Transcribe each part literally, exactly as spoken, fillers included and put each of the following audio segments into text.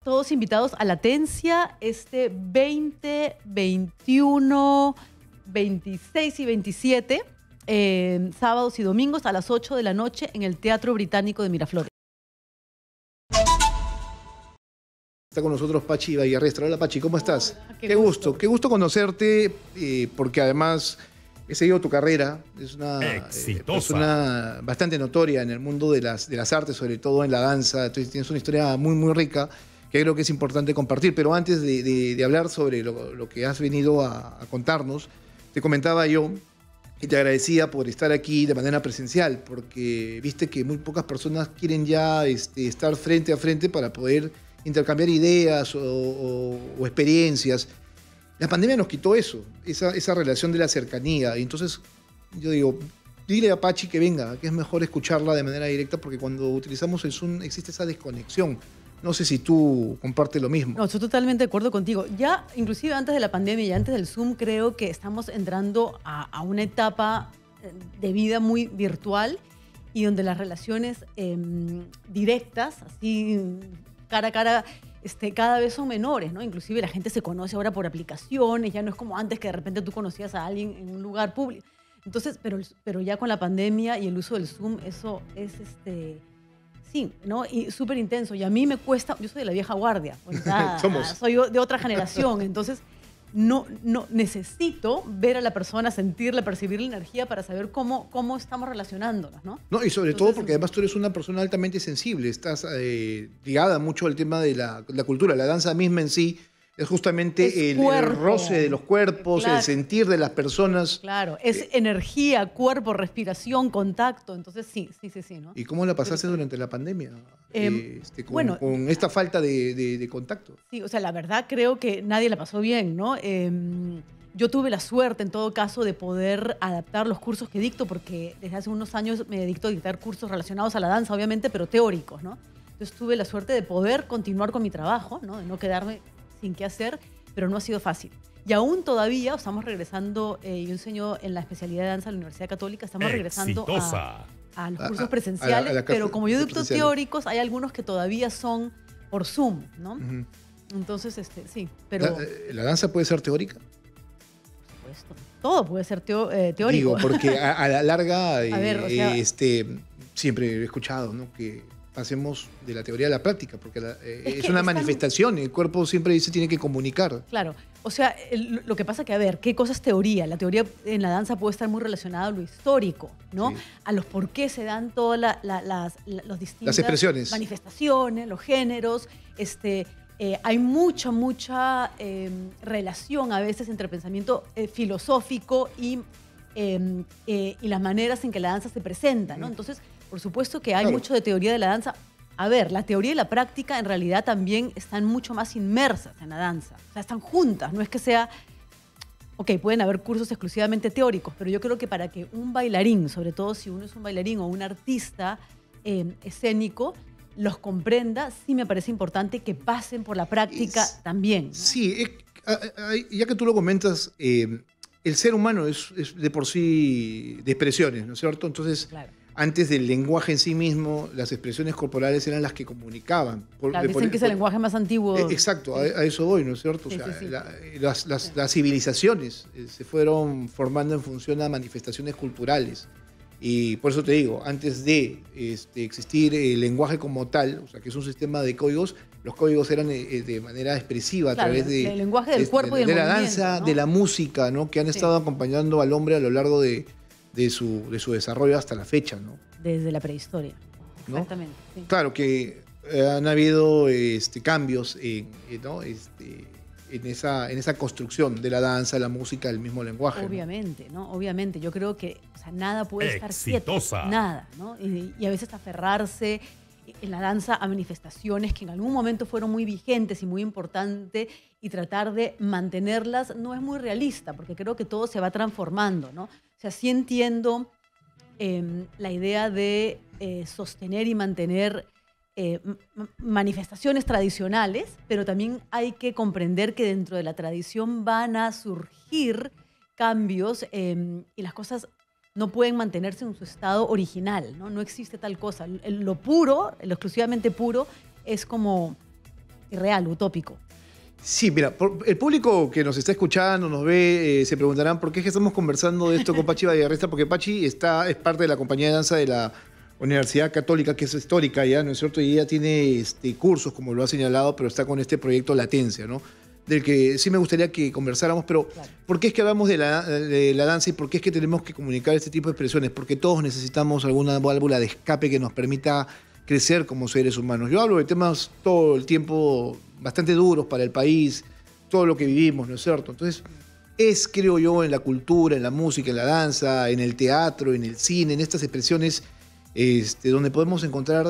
todos invitados a Latencia este veinte, veintiuno, veintiséis y veintisiete, eh, sábados y domingos a las ocho de la noche en el Teatro Británico de Miraflores. Está con nosotros Pachi Vallarrestra. Hola Pachi, ¿cómo estás? Hola, qué qué gusto. gusto. Qué gusto conocerte, eh, porque además he seguido tu carrera. Es una eh, persona bastante notoria en el mundo de las, de las artes, sobre todo en la danza. Entonces tienes una historia muy, muy rica que creo que es importante compartir. Pero antes de, de, de hablar sobre lo, lo que has venido a, a contarnos, te comentaba yo y te agradecía por estar aquí de manera presencial, porque viste que muy pocas personas quieren ya este, estar frente a frente para poder intercambiar ideas o, o, o experiencias. La pandemia nos quitó eso, esa, esa relación de la cercanía. Y entonces yo digo, dile a Pachi que venga, que es mejor escucharla de manera directa, porque cuando utilizamos el Zoom existe esa desconexión. No sé si tú compartes lo mismo. No, estoy totalmente de acuerdo contigo. Ya, inclusive antes de la pandemia y antes del Zoom, creo que estamos entrando a, a una etapa de vida muy virtual y donde las relaciones eh, directas, así cara a cara, este, cada vez son menores, ¿no? Inclusive la gente se conoce ahora por aplicaciones, ya no es como antes que de repente tú conocías a alguien en un lugar público. Entonces, pero, pero ya con la pandemia y el uso del Zoom, eso es, este, sí, ¿no? Y súper intenso. Y a mí me cuesta, yo soy de la vieja guardia, pues, ya, Somos. soy de otra generación, entonces no, no necesito ver a la persona, sentirla, percibir la energía para saber cómo, cómo estamos relacionándonos, ¿no? No, y sobre Entonces, todo porque además tú eres una persona altamente sensible, estás eh, ligada mucho al tema de la, la cultura. La danza misma en sí es justamente es el, el roce de los cuerpos, claro. el sentir de las personas. Claro, es eh, energía, cuerpo, respiración, contacto. Entonces sí, sí, sí, sí, ¿no? ¿Y cómo la pasaste durante la pandemia? Eh, este, con, bueno, con esta falta de, de, de contacto. Sí, o sea, la verdad creo que nadie la pasó bien, ¿no? Eh, yo tuve la suerte, en todo caso, de poder adaptar los cursos que dicto, porque desde hace unos años me dedico a dictar cursos relacionados a la danza, obviamente, pero teóricos, ¿no? Entonces tuve la suerte de poder continuar con mi trabajo, ¿no? De no quedarme sin qué hacer, pero no ha sido fácil. Y aún todavía estamos regresando, eh, yo enseño en la especialidad de danza en la Universidad Católica, estamos regresando a, a los cursos presenciales, a la, a la pero como yo dicto teóricos, hay algunos que todavía son por Zoom, ¿no? Uh-huh. Entonces, este, sí, pero... ¿La, ¿La danza puede ser teórica? Por supuesto. Todo puede ser teo, eh, teórico. Digo, porque a, a la larga, a ver, eh, o sea, este, siempre he escuchado, ¿no?, que pasemos de la teoría a la práctica, porque la, eh, es, es una manifestación, tan... el cuerpo siempre dice tiene que comunicar. Claro, o sea, el, lo que pasa que, a ver, ¿qué cosa es teoría? La teoría en la danza puede estar muy relacionada a lo histórico, ¿no? Sí. A los por qué se dan todas la, la, las la, los distintas las expresiones, manifestaciones, los géneros. Este, eh, hay mucha, mucha eh, relación a veces entre pensamiento eh, filosófico y, eh, eh, y las maneras en que la danza se presenta, ¿no? Entonces, por supuesto que hay claro. mucho de teoría de la danza. A ver, la teoría y la práctica en realidad también están mucho más inmersas en la danza. O sea, están juntas. No es que sea... Ok, pueden haber cursos exclusivamente teóricos, pero yo creo que para que un bailarín, sobre todo si uno es un bailarín o un artista eh, escénico, los comprenda, sí me parece importante que pasen por la práctica es, también, ¿no? Sí, es, ya que tú lo comentas, eh, el ser humano es, es de por sí de expresiones, ¿no es cierto? Entonces... Claro. Antes del lenguaje en sí mismo, las expresiones corporales eran las que comunicaban. Por, claro, dicen por, que es el lenguaje más antiguo. Eh, exacto, sí. a, a eso voy, ¿no es cierto? Sí, o sea, sí, sí. La, las, las, las civilizaciones eh, se fueron formando en función a manifestaciones culturales. Y por eso te digo, antes de este, existir el lenguaje como tal, o sea, que es un sistema de códigos, los códigos eran eh, de manera expresiva claro, a través de, el lenguaje del de, cuerpo de, y el de la movimiento, danza, ¿no? de la música, ¿no? Que han estado sí. acompañando al hombre a lo largo de... De su, de su desarrollo hasta la fecha, ¿no? Desde la prehistoria, ¿no? Exactamente. Sí. Claro que eh, han habido este, cambios en, ¿no? este, en, esa, en esa construcción de la danza, la música, el mismo lenguaje. Obviamente, ¿no? ¿no? Obviamente. Yo creo que o sea, nada puede Exitosa. estar quieto. Nada, ¿no? Y, y a veces aferrarse en la danza a manifestaciones que en algún momento fueron muy vigentes y muy importantes y tratar de mantenerlas no es muy realista, porque creo que todo se va transformando, ¿no? O sea, sí entiendo eh, la idea de eh, sostener y mantener eh, manifestaciones tradicionales, pero también hay que comprender que dentro de la tradición van a surgir cambios eh, y las cosas no pueden mantenerse en su estado original, ¿no? No existe tal cosa. Lo puro, lo exclusivamente puro, es como irreal, utópico. Sí, mira, por, el público que nos está escuchando, nos ve, eh, se preguntarán por qué es que estamos conversando de esto con Pachi Vallarresta, porque Pachi está, es parte de la compañía de danza de la Universidad Católica, que es histórica ya, ¿no es cierto? Y ella tiene este, cursos, como lo ha señalado, pero está con este proyecto Latencia, ¿no? Del que sí me gustaría que conversáramos, pero claro. ¿Por qué es que hablamos de la, de la danza y por qué es que tenemos que comunicar este tipo de expresiones? Porque todos necesitamos alguna válvula de escape que nos permita crecer como seres humanos. Yo hablo de temas todo el tiempo bastante duros para el país, todo lo que vivimos, ¿no es cierto? Entonces, es, creo yo, en la cultura, en la música, en la danza, en el teatro, en el cine, en estas expresiones este, donde podemos encontrar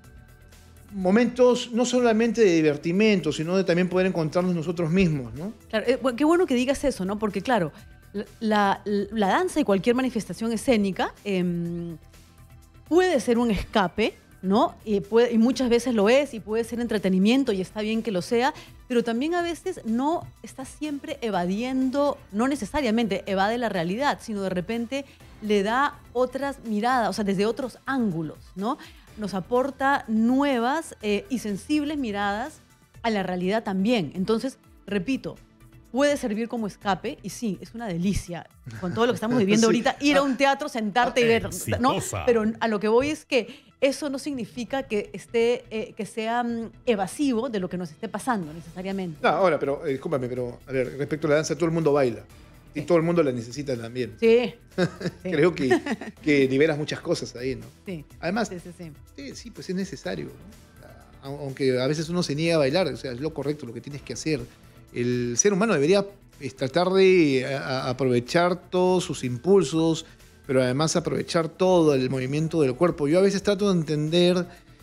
momentos no solamente de divertimento, sino de también poder encontrarnos nosotros mismos, ¿no? Claro, eh, qué bueno que digas eso, ¿no? Porque, claro, la, la danza y cualquier manifestación escénica eh, puede ser un escape, ¿no? Y, puede, y muchas veces lo es, y puede ser entretenimiento, y está bien que lo sea, pero también a veces no está siempre evadiendo, no necesariamente evade la realidad, sino de repente le da otras miradas, o sea, desde otros ángulos, ¿no? Nos aporta nuevas eh, y sensibles miradas a la realidad también. Entonces, repito, puede servir como escape, y sí, es una delicia, con todo lo que estamos viviendo sí. ahorita, ir a un teatro, sentarte ah, y ver, exitosa. ¿No? Pero a lo que voy es que eso no significa que, esté, eh, que sea um, evasivo de lo que nos esté pasando necesariamente. No, ahora, pero, eh, discúlpame, pero, a ver, respecto a la danza, todo el mundo baila. Y sí. todo el mundo la necesita también. Sí. Creo que, que liberas muchas cosas ahí, ¿no? Sí. Además, sí, sí, sí. Sí, sí, pues es necesario, ¿no? Aunque a veces uno se niega a bailar, o sea, es lo correcto, lo que tienes que hacer. El ser humano debería tratar de a, aprovechar todos sus impulsos, pero además aprovechar todo el movimiento del cuerpo. Yo a veces trato de entender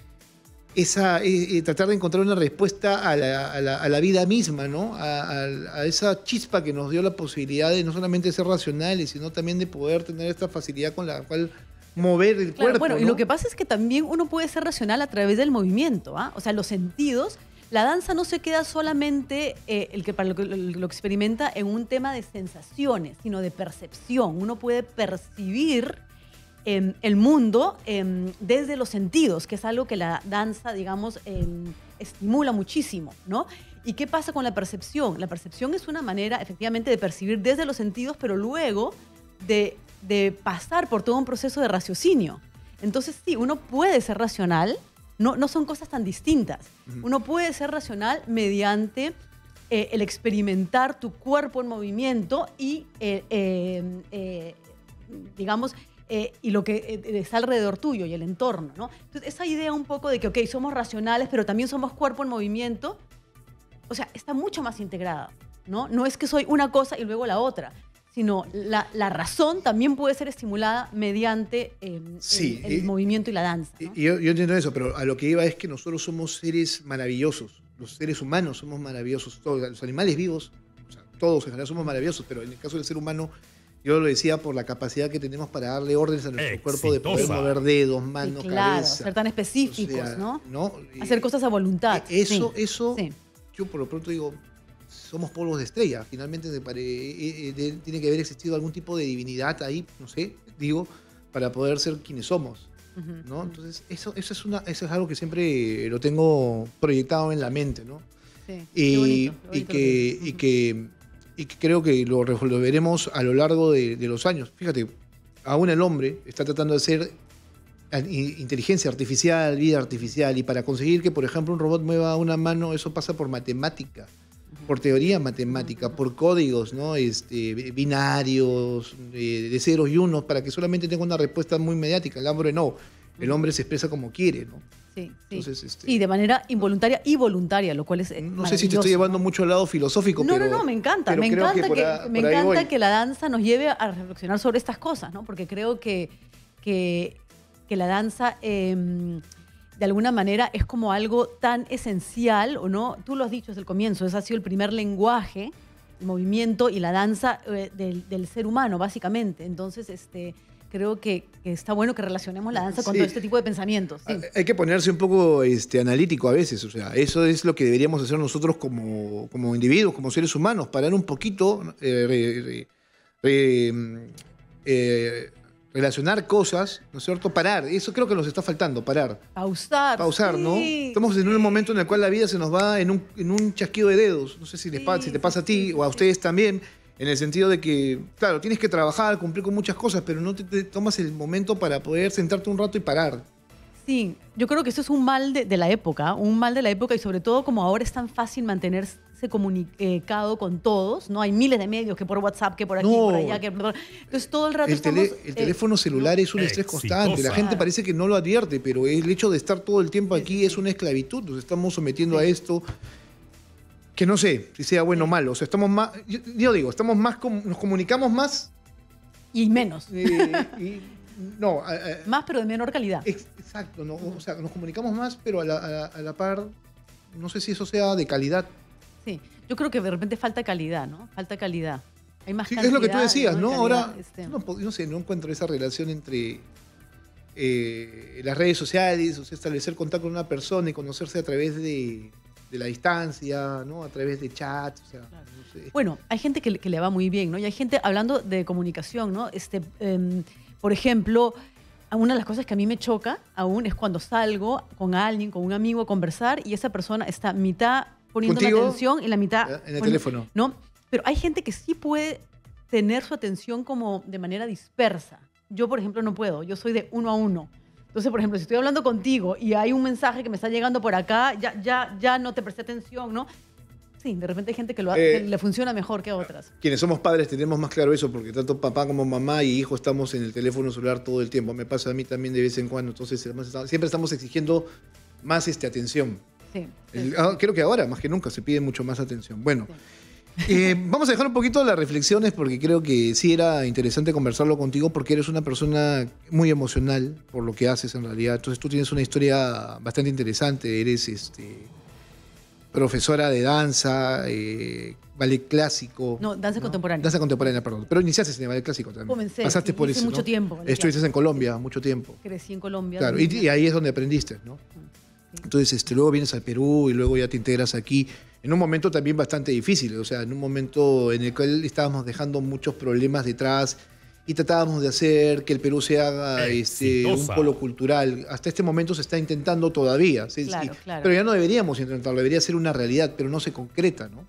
esa, eh, tratar de encontrar una respuesta a la, a la, a la vida misma, ¿no? A, a, a esa chispa que nos dio la posibilidad de no solamente ser racionales, sino también de poder tener esta facilidad con la cual mover el claro, cuerpo. Bueno, ¿no? Y lo que pasa es que también uno puede ser racional a través del movimiento, ¿ah? O sea, los sentidos. La danza no se queda solamente, eh, el que para lo que lo, lo experimenta, en un tema de sensaciones, sino de percepción. Uno puede percibir eh, el mundo eh, desde los sentidos, que es algo que la danza, digamos, eh, estimula muchísimo, ¿no? ¿Y qué pasa con la percepción? La percepción es una manera, efectivamente, de percibir desde los sentidos, pero luego de, de pasar por todo un proceso de raciocinio. Entonces, sí, uno puede ser racional. No, no son cosas tan distintas. Uh-huh. Uno puede ser racional mediante eh, el experimentar tu cuerpo en movimiento y, eh, eh, eh, digamos, eh, y lo que eh, está alrededor tuyo y el entorno, ¿no? Entonces, esa idea un poco de que, ok, somos racionales, pero también somos cuerpo en movimiento, o sea, está mucho más integrada, ¿no? No es que soy una cosa y luego la otra, sino la, la razón también puede ser estimulada mediante eh, sí, el, el eh, movimiento y la danza, ¿no? Yo, yo entiendo eso, pero a lo que iba es que nosotros somos seres maravillosos. Los seres humanos somos maravillosos. Todos, los animales vivos, o sea, todos en general somos maravillosos, pero en el caso del ser humano, yo lo decía por la capacidad que tenemos para darle órdenes a nuestro Exitosa. cuerpo de poder mover dedos, manos, sí, claro, cabeza. ser tan específicos, o sea, ¿no? ¿no? Hacer cosas a voluntad. Eso, sí. eso sí. yo por lo pronto digo, somos polvos de estrella. Finalmente de, de, de, tiene que haber existido algún tipo de divinidad ahí, no sé, digo, para poder ser quienes somos, uh-huh, ¿no? Uh-huh. Entonces, eso, eso, es una, eso es algo que siempre lo tengo proyectado en la mente, ¿no? Sí, y, qué bonito, qué bonito y, que, uh-huh. y, que, y que creo que lo resolveremos a lo largo de, de los años. Fíjate, aún el hombre está tratando de hacer inteligencia artificial, vida artificial, y para conseguir que, por ejemplo, un robot mueva una mano, eso pasa por matemática. Por teoría matemática, por códigos, ¿no? este, binarios, de, de ceros y unos, para que solamente tenga una respuesta muy mediática. El hombre no, el hombre se expresa como quiere, ¿no? Sí, sí. Entonces, este, sí, de manera involuntaria y voluntaria, lo cual es no sé si te estoy llevando, ¿no?, mucho al lado filosófico, no, pero... No, no, me encanta, me encanta, que, que, a, me encanta que la danza nos lleve a reflexionar sobre estas cosas, ¿no? Porque creo que, que, que la danza... Eh, de alguna manera es como algo tan esencial, ¿o no? Tú lo has dicho desde el comienzo, ese ha sido el primer lenguaje, el movimiento y la danza eh, del, del ser humano, básicamente. Entonces, este, creo que, que está bueno que relacionemos la danza con sí. todo este tipo de pensamientos. Sí. Hay que ponerse un poco este, analítico a veces, o sea, eso es lo que deberíamos hacer nosotros como, como individuos, como seres humanos, parar un poquito, eh, re, re, re, eh, relacionar cosas, ¿no es cierto? Parar, eso creo que nos está faltando, parar. Pausar. Pausar, sí. ¿no? Estamos en un momento en el cual la vida se nos va en un, en un chasquido de dedos. No sé si, les Sí, pa- si te sí, pasa a ti sí, o a sí. ustedes también, en el sentido de que, claro, tienes que trabajar, cumplir con muchas cosas, pero no te, te tomas el momento para poder sentarte un rato y parar. Sí, yo creo que eso es un mal de, de la época, un mal de la época y sobre todo como ahora es tan fácil mantenerse comunicado con todos, ¿no? Hay miles de medios, que por WhatsApp, que por aquí, No. por allá, que por... Entonces todo el rato El, tele- estamos... el eh, teléfono celular ¿no? es un estrés Exitosa. constante. La gente Claro. parece que no lo advierte, pero el hecho de estar todo el tiempo Sí, aquí sí, es sí. una esclavitud. Nos estamos sometiendo Sí. a esto que no sé si sea bueno o malo. O sea, estamos más, yo, yo digo, estamos más, com- nos comunicamos más. Y menos. eh, y- no, a- a- Más pero de menor calidad. ex- exacto. No, o sea, nos comunicamos más, pero a la, a la- a la par, no sé si eso sea de calidad. Sí, yo creo que de repente falta calidad, ¿no? Falta calidad. Hay más Sí, cantidad. es lo que tú decías, ¿no? Calidad, Ahora, este. no, po- no sé, no encuentro esa relación entre eh, las redes sociales, o sea, establecer contacto con una persona y conocerse a través de, de la distancia, ¿no? A través de chats, o sea, Claro. no sé. Bueno, hay gente que, le- que le va muy bien, ¿no? Y hay gente, hablando de comunicación, ¿no? Este, em, por ejemplo, una de las cosas que a mí me choca aún es cuando salgo con alguien, con un amigo a conversar y esa persona está mitad poniéndome ¿Contigo? atención y la mitad... En el poni- teléfono. ¿No? Pero hay gente que sí puede tener su atención como de manera dispersa. Yo, por ejemplo, no puedo. Yo soy de uno a uno. Entonces, por ejemplo, si estoy hablando contigo y hay un mensaje que me está llegando por acá, ya, ya, ya no te presté atención, ¿no? Sí, de repente hay gente que, lo, ha- Eh, que le funciona mejor que a otras. Quienes somos padres tenemos más claro eso, porque tanto papá como mamá y hijo estamos en el teléfono celular todo el tiempo. Me pasa a mí también de vez en cuando, entonces además, está- siempre estamos exigiendo más este, atención. Sí. El- sí. ah, creo que ahora, más que nunca, se pide mucho más atención. Bueno, Sí. eh, vamos a dejar un poquito las reflexiones porque creo que sí era interesante conversarlo contigo porque eres una persona muy emocional por lo que haces en realidad. Entonces tú tienes una historia bastante interesante. Eres este, profesora de danza, eh, ballet clásico. No, danza contemporánea. Danza contemporánea, perdón. Pero iniciaste en el ballet clásico también. Comencé, Pasaste sí, por hice eso. mucho ¿no? tiempo ballet Estuviste clásico. en Colombia mucho tiempo. Crecí en Colombia. Claro, de y, niña. y ahí es donde aprendiste, ¿no? Sí. Entonces, este, luego vienes al Perú y luego ya te integras aquí. En un momento también bastante difícil, o sea, en un momento en el cual estábamos dejando muchos problemas detrás y tratábamos de hacer que el Perú se haga este, un Exitosa. polo cultural. Hasta este momento se está intentando todavía, ¿sí? Claro, Sí, claro. pero ya no deberíamos intentarlo, debería ser una realidad, pero no se concreta, ¿no?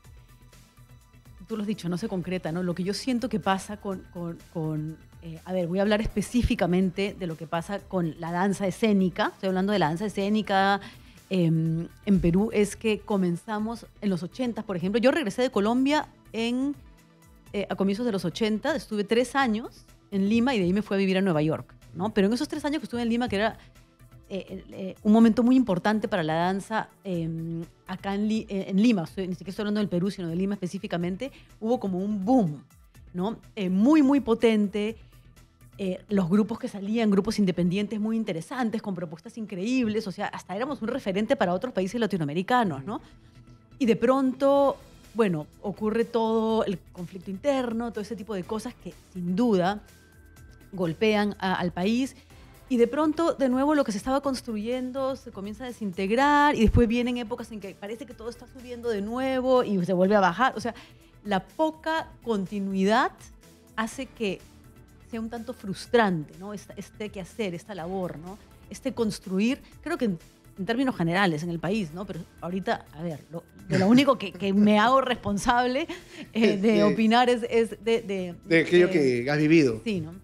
Tú lo has dicho, no se concreta, ¿no? Lo que yo siento que pasa con... con- con, eh, a ver, voy a hablar específicamente de lo que pasa con la danza escénica. Estoy hablando de la danza escénica eh, en Perú. Es que comenzamos en los ochentas, por ejemplo. Yo regresé de Colombia en, eh, a comienzos de los ochenta. Estuve tres años en Lima y de ahí me fui a vivir a Nueva York, ¿no? Pero en esos tres años que estuve en Lima, que era eh, eh, un momento muy importante para la danza eh, acá en, Li- eh, en Lima, estoy- ni siquiera estoy hablando del Perú, sino de Lima específicamente, hubo como un boom, ¿no? Eh, muy, muy potente. Eh, los grupos que salían, grupos independientes muy interesantes, con propuestas increíbles, o sea, hasta éramos un referente para otros países latinoamericanos, ¿no? Y de pronto, bueno, ocurre todo el conflicto interno, todo ese tipo de cosas que sin duda golpean a- al país. Y de pronto, de nuevo, lo que se estaba construyendo se comienza a desintegrar y después vienen épocas en que parece que todo está subiendo de nuevo y se vuelve a bajar. O sea, la poca continuidad hace que sea un tanto frustrante, ¿no? Este, este quehacer, esta labor, ¿no? Este construir, creo que en, en términos generales en el país, ¿no? Pero ahorita, a ver, lo, de lo único que, que me hago responsable eh, de, De- opinar es, es de, de... De aquello de- que has vivido. Sí, ¿no?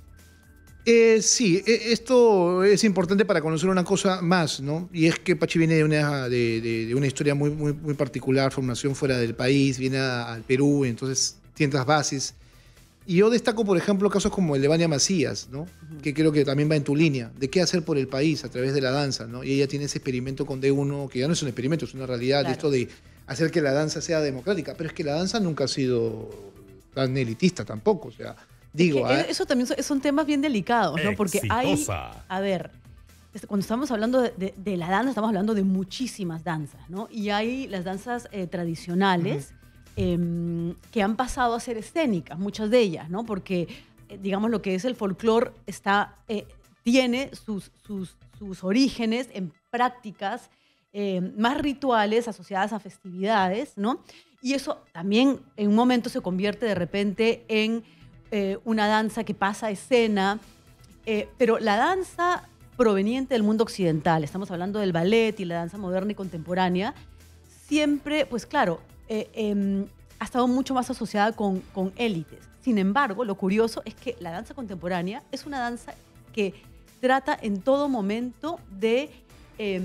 Eh, sí, e- esto es importante para conocer una cosa más, ¿no? Y es que Pachi viene de una, de, de- de una historia muy, muy, muy particular, formación fuera del país, viene a- al Perú, entonces tiene las bases. Y yo destaco, por ejemplo, casos como el de Vania Macías, ¿no? Que creo que también va en tu línea, de qué hacer por el país a través de la danza, ¿no? Y ella tiene ese experimento con D uno, que ya no es un experimento, es una realidad, Claro. de esto de hacer que la danza sea democrática. Pero es que la danza nunca ha sido tan elitista tampoco, o sea, digo... Que ah, eso también son, son temas bien delicados, ¿no? Porque hay, Exitosa. a ver, es- cuando estamos hablando de, de- de la danza, estamos hablando de muchísimas danzas, ¿no? Y hay las danzas eh, tradicionales em, que han pasado a ser escénicas, muchas de ellas, ¿no? Porque, eh, digamos, lo que es el folclore está, eh, tiene sus, sus, sus orígenes en prácticas eh, más rituales asociadas a festividades, ¿no? Y eso también en un momento se convierte de repente en eh, una danza que pasa a escena, eh, pero la danza proveniente del mundo occidental, estamos hablando del ballet y la danza moderna y contemporánea, siempre, pues claro, eh, eh, ha estado mucho más asociada con, con élites. Sin embargo, lo curioso es que la danza contemporánea es una danza que trata en todo momento de eh,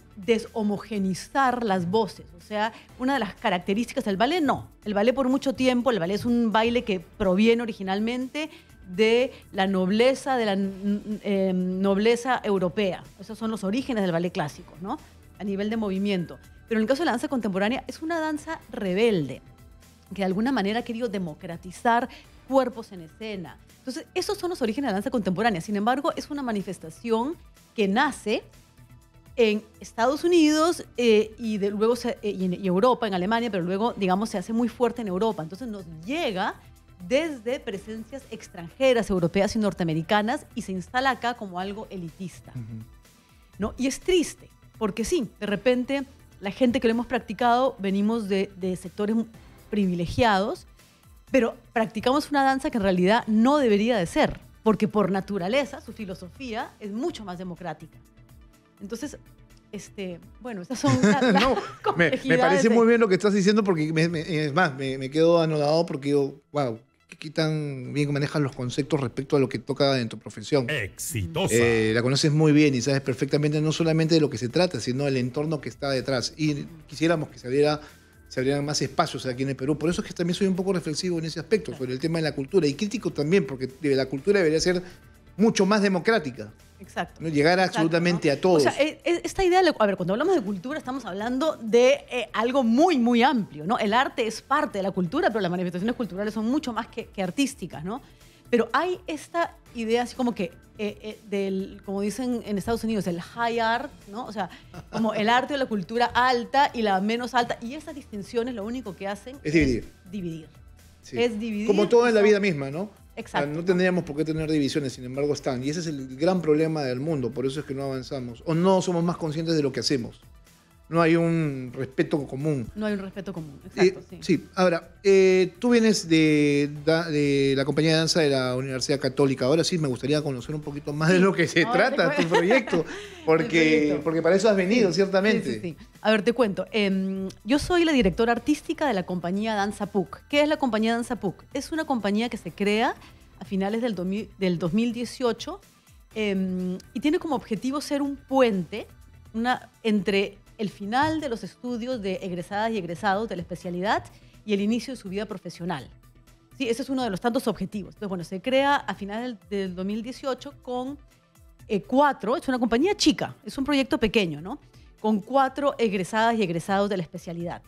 deshomogenizar las voces. O sea, una de las características del ballet, no. El ballet por mucho tiempo, el ballet es un baile que proviene originalmente de la nobleza, de la eh, nobleza europea. Esos son los orígenes del ballet clásico, ¿no? A nivel de movimiento. Pero en el caso de la danza contemporánea, es una danza rebelde, que de alguna manera ha querido democratizar cuerpos en escena. Entonces, esos son los orígenes de la danza contemporánea. Sin embargo, es una manifestación que nace en Estados Unidos eh, y, de, luego se, eh, y en y Europa, en Alemania, pero luego, digamos, se hace muy fuerte en Europa. Entonces, nos llega desde presencias extranjeras, europeas y norteamericanas, y se instala acá como algo elitista, uh-huh. ¿no? Y es triste, porque sí, de repente, la gente que lo hemos practicado venimos de, de sectores privilegiados, pero practicamos una danza que en realidad no debería de ser, porque por naturaleza su filosofía es mucho más democrática. Entonces, este, bueno, estas son las, las no, me, me parece de... muy bien lo que estás diciendo, porque me, me, es más, me, me quedo anodado porque digo, wow, qué tan bien manejas los conceptos respecto a lo que toca en tu profesión. Exitosa. Eh, la conoces muy bien y sabes perfectamente no solamente de lo que se trata, sino del entorno que está detrás. Y quisiéramos que se abriera, se abrieran más espacios aquí en el Perú. Por eso es que también soy un poco reflexivo en ese aspecto, sobre el tema de la cultura. Y crítico también, porque la cultura debería ser mucho más democrática. Exacto. ¿no? Llegar Exacto, absolutamente ¿no? a todos. O sea, esta idea, a ver, cuando hablamos de cultura estamos hablando de eh, algo muy, muy amplio, ¿no? El arte es parte de la cultura, pero las manifestaciones culturales son mucho más que, que artísticas, ¿no? Pero hay esta idea así como que, eh, eh, del, como dicen en Estados Unidos, el high art, ¿no? O sea, como el arte o la cultura alta y la menos alta. Y esas distinciones lo único que hacen es dividir. Es dividir. Sí. Es dividir. Como todo en la vida misma, ¿no? Exacto. O sea, no tendríamos por qué tener divisiones, sin embargo están. Y ese es el gran problema del mundo, por eso es que no avanzamos. O no somos más conscientes de lo que hacemos. No hay un respeto común. No hay un respeto común, exacto. Eh, sí. sí, ahora, eh, tú vienes de, de la compañía de danza de la Universidad Católica. Ahora sí me gustaría conocer un poquito más sí. de lo que se Ahora trata tu proyecto, porque, proyecto. porque para eso has venido, sí. ciertamente. Sí, sí, sí. A ver, te cuento. Eh, yo soy la directora artística de la compañía Danza P U C. ¿Qué es la compañía Danza P U C? Es una compañía que se crea a finales del, del dos mil dieciocho eh, y tiene como objetivo ser un puente una, entre el final de los estudios de egresadas y egresados de la especialidad y el inicio de su vida profesional. Sí, ese es uno de los tantos objetivos. Entonces, bueno, se crea a finales del dos mil dieciocho con eh, cuatro, es una compañía chica, es un proyecto pequeño, ¿no? Con cuatro egresadas y egresados de la especialidad.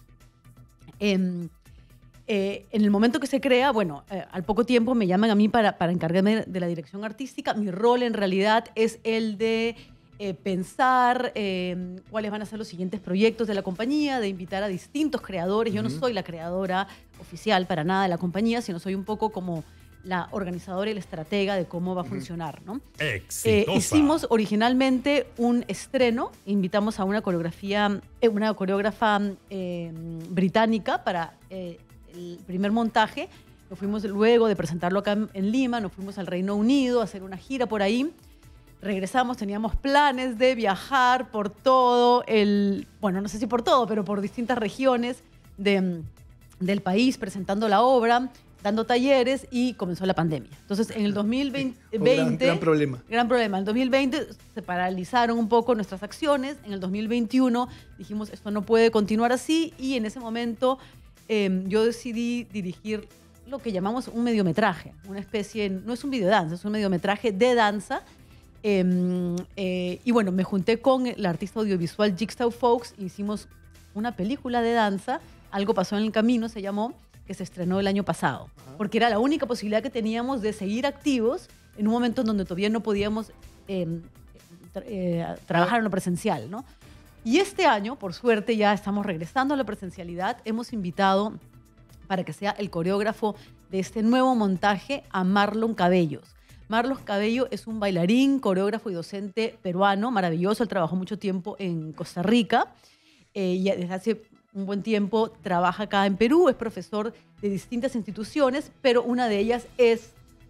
Eh, eh, en el momento que se crea, bueno, eh, al poco tiempo me llaman a mí para, para encargarme de la dirección artística. Mi rol en realidad es el de Eh, pensar eh, cuáles van a ser los siguientes proyectos de la compañía, de invitar a distintos creadores. Yo uh-huh. no soy la creadora oficial para nada de la compañía, sino soy un poco como la organizadora y la estratega de cómo va a uh-huh. funcionar, ¿no? Exitosa. Eh, hicimos originalmente un estreno, invitamos a una coreografía, eh, una coreógrafa eh, británica para eh, el primer montaje. Nos fuimos luego de presentarlo acá en, en Lima, nos fuimos al Reino Unido a hacer una gira por ahí. Regresamos, teníamos planes de viajar por todo el, bueno, no sé si por todo, pero por distintas regiones de, del país presentando la obra, dando talleres y comenzó la pandemia. Entonces, en el dos mil veinte... gran, gran problema. Gran problema. En el dos mil veinte se paralizaron un poco nuestras acciones. En el dos mil veintiuno dijimos, esto no puede continuar así, y en ese momento eh, yo decidí dirigir lo que llamamos un mediometraje, una especie, no es un videodanza, es un mediometraje de danza. Eh, eh, y bueno, me junté con la artista audiovisual Jigsaw Folks y hicimos una película de danza, Algo pasó en el camino se llamó, que se estrenó el año pasado, uh-huh. porque era la única posibilidad que teníamos de seguir activos en un momento en donde todavía no podíamos eh, tra eh, trabajar en lo presencial, ¿no? Y este año, por suerte, ya estamos regresando a la presencialidad. Hemos invitado para que sea el coreógrafo de este nuevo montaje a Marlon Cabellos. Marlon Cabello es un bailarín, coreógrafo y docente peruano, maravilloso. Él trabajó mucho tiempo en Costa Rica eh, y desde hace un buen tiempo trabaja acá en Perú. Es profesor de distintas instituciones, pero una de ellas es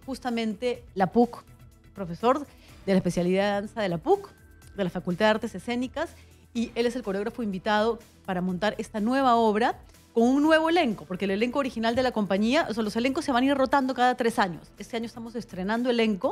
justamente la P U C, profesor de la especialidad de danza de la P U C, de la Facultad de Artes Escénicas, y él es el coreógrafo invitado para montar esta nueva obra con un nuevo elenco, porque el elenco original de la compañía, o sea, los elencos se van a ir rotando cada tres años. Este año estamos estrenando elenco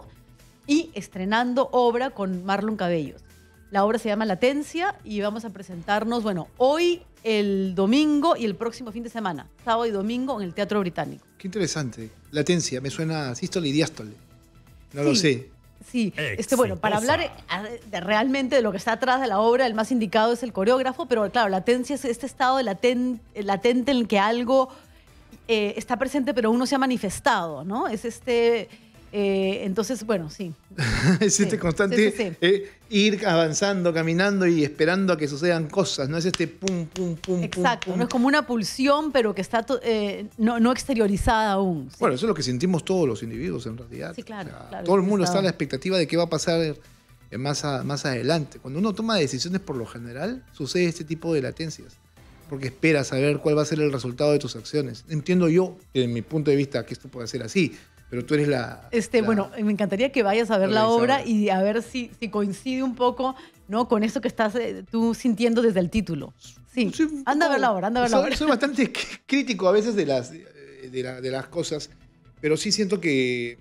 y estrenando obra con Marlon Cabellos. La obra se llama Latencia y vamos a presentarnos, bueno, hoy, el domingo y el próximo fin de semana, sábado y domingo en el Teatro Británico. Qué interesante. Latencia, me suena a sístole y diástole. No sí. lo sé. Sí, este, bueno, para hablar de realmente de lo que está atrás de la obra, el más indicado es el coreógrafo, pero claro, latencia es este estado de laten, latente en el que algo eh, está presente pero aún no se ha manifestado, ¿no? Es este... Eh, entonces, bueno, sí. es este sí, constante sí, sí, sí. Eh, ir avanzando, caminando y esperando a que sucedan cosas, no es este pum, pum, pum, Exacto, pum, pum. No es como una pulsión, pero que está eh, no, no exteriorizada aún. Sí. Bueno, eso es lo que sentimos todos los individuos en realidad. Sí, claro. O sea, claro todo el mundo está... está a la expectativa de qué va a pasar más, a, más adelante. Cuando uno toma decisiones, por lo general, sucede este tipo de latencias. Porque esperas saber cuál va a ser el resultado de tus acciones. Entiendo yo, desde mi punto de vista, que esto puede ser así. Pero tú eres la... Este, la bueno, me encantaría que vayas a ver la obra y a ver si, si coincide un poco, ¿no? Con eso que estás eh, tú sintiendo desde el título. Sí, sí anda poco, a ver la obra, anda a ver la soy, obra. Soy bastante crítico a veces de las, de, la, de las cosas, pero sí siento que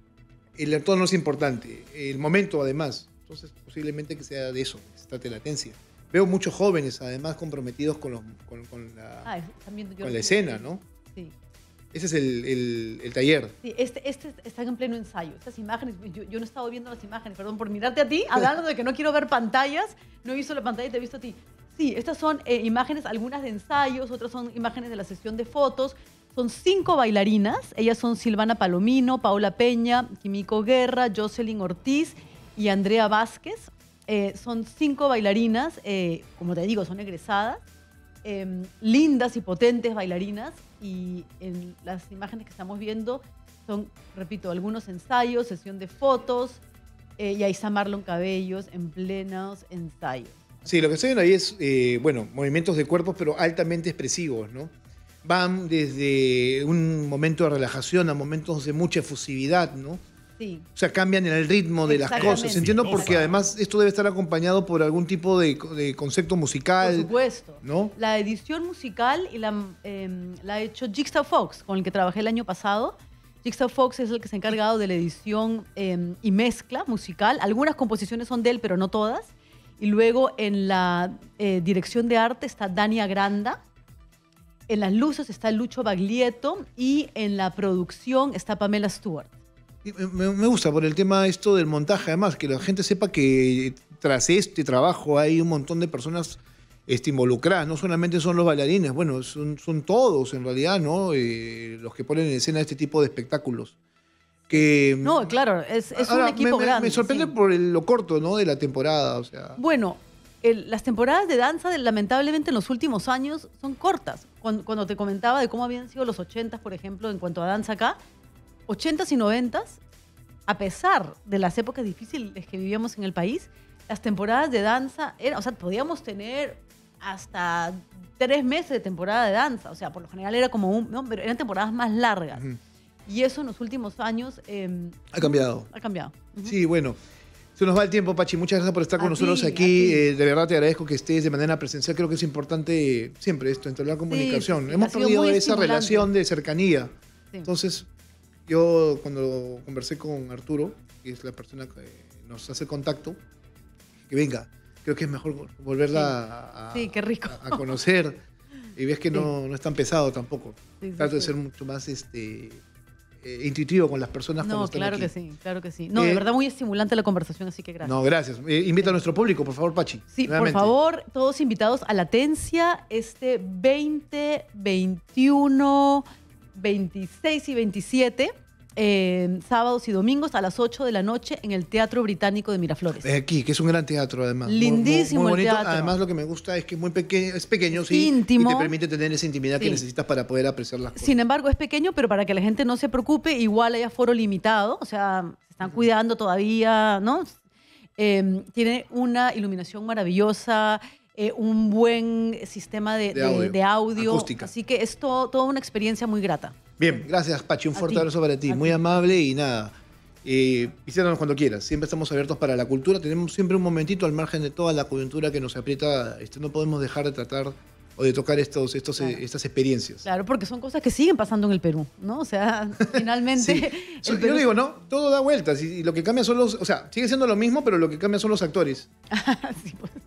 el entorno es importante, el momento además. Entonces, posiblemente que sea de eso, que se trate de latencia. Veo muchos jóvenes, además, comprometidos con, los, con, con, la, ah, con la escena, ¿no? Sí. Ese es el, el, el taller. Sí, este, este está en pleno ensayo. Estas imágenes, yo, yo no he estado viendo las imágenes, perdón por mirarte a ti, hablando de que no quiero ver pantallas, no he visto la pantalla y te he visto a ti. Sí, estas son eh, imágenes, algunas de ensayos, otras son imágenes de la sesión de fotos. Son cinco bailarinas, ellas son Silvana Palomino, Paula Peña, Kimiko Guerra, Jocelyn Ortiz y Andrea Vázquez. Eh, son cinco bailarinas, eh, como te digo, son egresadas, eh, lindas y potentes bailarinas. Y en las imágenes que estamos viendo son, repito, algunos ensayos, sesión de fotos, eh, y ahí está Marlon Cabellos en plenos ensayos. Sí, lo que estoy viendo ahí es, eh, bueno, movimientos de cuerpos, pero altamente expresivos, ¿no? Van desde un momento de relajación a momentos de mucha efusividad, ¿no? Sí. O sea, cambian en el ritmo de las cosas. Entiendo porque además esto debe estar acompañado por algún tipo de, de concepto musical. Por supuesto. ¿No? La edición musical y la, eh, la ha hecho Jigsaw Fox, con el que trabajé el año pasado. Jigsaw Fox es el que se ha encargado de la edición eh, y mezcla musical. Algunas composiciones son de él, pero no todas. Y luego en la eh, dirección de arte está Dania Granda. En las luces está Lucho Baglietto. Y en la producción está Pamela Stewart. Me, me gusta por el tema esto del montaje, además, que la gente sepa que tras este trabajo hay un montón de personas este, involucradas, no solamente son los bailarines, bueno, son, son todos en realidad, ¿no? Eh, los que ponen en escena este tipo de espectáculos. Que, no, claro, es, es ahora, un equipo me, grande. Me sorprende sí. por el, lo corto, ¿no? De la temporada, o sea. Bueno, el, las temporadas de danza, lamentablemente, en los últimos años son cortas. Cuando, cuando te comentaba de cómo habían sido los ochentas, por ejemplo, en cuanto a danza acá, ochentas y noventas, a pesar de las épocas difíciles que vivíamos en el país, las temporadas de danza, eran, o sea, podíamos tener hasta tres meses de temporada de danza. O sea, por lo general era como un, ¿no? Pero eran temporadas más largas. Uh-huh. Y eso en los últimos años eh, ha cambiado. Ha cambiado. Uh-huh. Sí, bueno. Se nos va el tiempo, Pachi. Muchas gracias por estar con a nosotros ti, aquí. Eh, de verdad te agradezco que estés de manera presencial. Creo que es importante siempre esto, entre la comunicación. Sí, sí, Hemos perdido esa relación de cercanía. Sí. Entonces, yo cuando conversé con Arturo, que es la persona que nos hace contacto, que venga, creo que es mejor volverla sí. A, sí, qué rico. a, a conocer. Y ves que sí. no, no es tan pesado tampoco. Sí, sí, Trato sí. de ser mucho más este, eh, intuitivo con las personas. No, cuando están claro aquí. que sí, claro que sí. No, eh, de verdad muy estimulante la conversación, así que gracias. No, gracias. Eh, invita sí. a nuestro público, por favor, Pachi. Sí, nuevamente. Por favor, todos invitados a Latencia este veinte, veintiuno, veintiséis y veintisiete. Eh, sábados y domingos a las ocho de la noche en el Teatro Británico de Miraflores. Aquí, que es un gran teatro además. Lindísimo muy, muy, muy bonito. El teatro. Además lo que me gusta es que es muy pequeño, es pequeño, sí, íntimo. Y te permite tener esa intimidad sí. que necesitas para poder apreciar las cosas. Sin embargo, es pequeño, pero para que la gente no se preocupe, igual hay aforo limitado, o sea, se están cuidando todavía, ¿no? Eh, tiene una iluminación maravillosa, eh, un buen sistema de, de de, audio, de audio. acústica. Así que es todo, toda una experiencia muy grata. Bien, gracias Pachi, un A fuerte ti. abrazo para ti, A muy ti. amable y nada. Eh, visítanos cuando quieras, siempre estamos abiertos para la cultura, tenemos siempre un momentito al margen de toda la coyuntura que nos aprieta, este, no podemos dejar de tratar o de tocar estos, estos, Claro. eh, estas experiencias. Claro, porque son cosas que siguen pasando en el Perú, ¿no? O sea, finalmente... Sí. el So- Perú- Yo digo, ¿no? Todo da vueltas y, y lo que cambia son los, o sea, sigue siendo lo mismo, pero lo que cambia son los actores. Sí, pues.